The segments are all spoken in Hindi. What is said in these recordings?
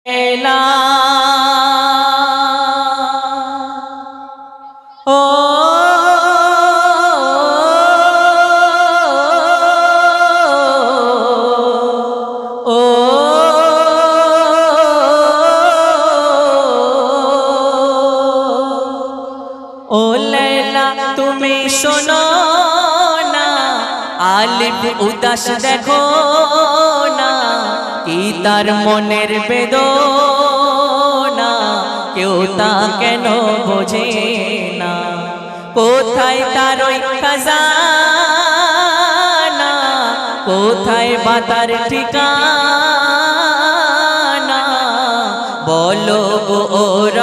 এলা ও ও ও লাইলা তুমি শোনো না আলিফ উদাস দেখো না কি তার মনের বেদনা কেউ তা কেন বোঝে না কোথায় তার ওই খাজানা কোথায় বা তার ঠিকানা বলো গো ও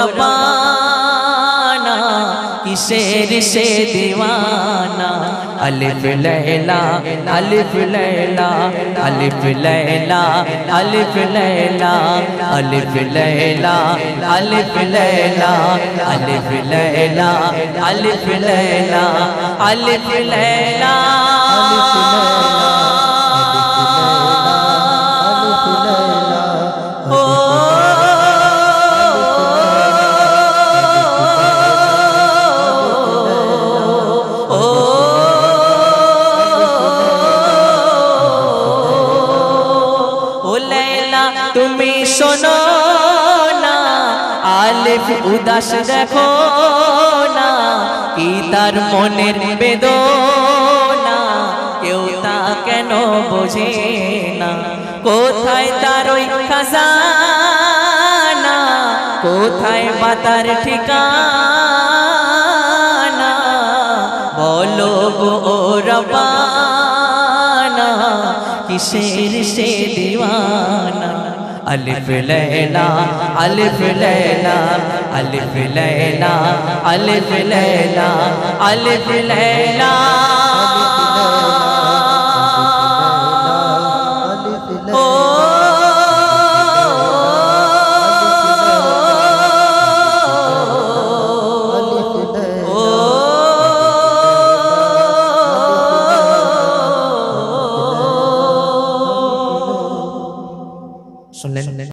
রব্বানা কিসের সে দিওয়ানা अलिफ लैला अलिफ लैला अलिफ लैला अलिफ लैला अलिफ लैला अलिफ लैला अलिफ लैला अलिफ लैला अलिफ लैला তুমি শোনো না আলিফ উদাস দেখো না কি তার মনের বেদনা কেউ তা কেন বোঝে না কোথায় তার ওই খাজানা কোথায় বা তার ঠিকানা বলো গো ও রব্বানা কিসের সে দিওয়ানা अलिफ लैला अलिफ लैला अलिफ लैला अलिफ लैला अलिफ लैला